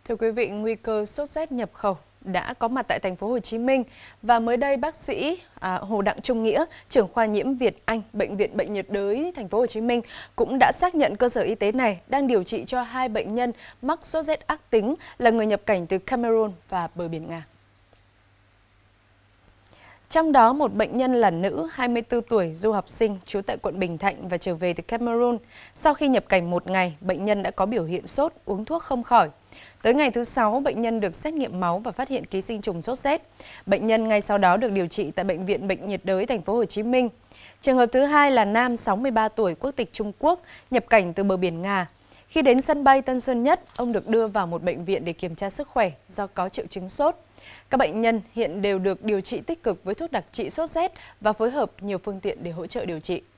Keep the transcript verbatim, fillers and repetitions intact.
Thưa quý vị, nguy cơ sốt rét nhập khẩu đã có mặt tại thành phố Hồ Chí Minh và mới đây bác sĩ à, Hồ Đặng Trung Nghĩa, trưởng khoa nhiễm Việt Anh, bệnh viện Bệnh nhiệt đới thành phố Hồ Chí Minh cũng đã xác nhận cơ sở y tế này đang điều trị cho hai bệnh nhân mắc sốt rét ác tính là người nhập cảnh từ Cameroon và bờ biển Nga. Trong đó, một bệnh nhân là nữ hai mươi tư tuổi, du học sinh, trú tại quận Bình Thạnh và trở về từ Cameroon. Sau khi nhập cảnh một ngày, bệnh nhân đã có biểu hiện sốt, uống thuốc không khỏi. Tới ngày thứ sáu, bệnh nhân được xét nghiệm máu và phát hiện ký sinh trùng sốt rét. Bệnh nhân ngay sau đó được điều trị tại Bệnh viện Bệnh nhiệt đới thành phố Hồ Chí Minh. Trường hợp thứ hai là nam sáu mươi ba tuổi, quốc tịch Trung Quốc, nhập cảnh từ bờ biển Nga. Khi đến sân bay Tân Sơn Nhất, ông được đưa vào một bệnh viện để kiểm tra sức khỏe do có triệu chứng sốt. Các bệnh nhân hiện đều được điều trị tích cực với thuốc đặc trị sốt rét và phối hợp nhiều phương tiện để hỗ trợ điều trị.